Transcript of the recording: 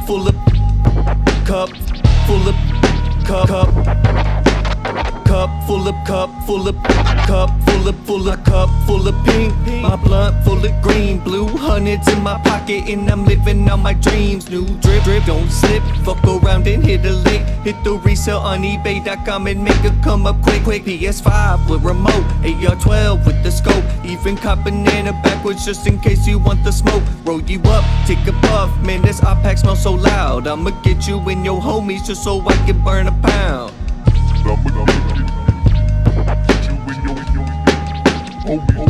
full of cup, full of cup, cup full of cup, full of cup, full of cup, full of pink. My blunt full of green, blue hundreds in my pocket, and I'm living on my dreams. New drip, don't slip. Fuck around and hit a lick. Hit the resale on eBay.com and make it come up quick. PS5 with remote, AR-12 with the scope. Even cop banana backwards just in case you want the smoke. Roll you up, take a puff. Man, this op-pack smells so loud. I'ma get you and your homies just so I can burn a pound. I'ma get you and your homies.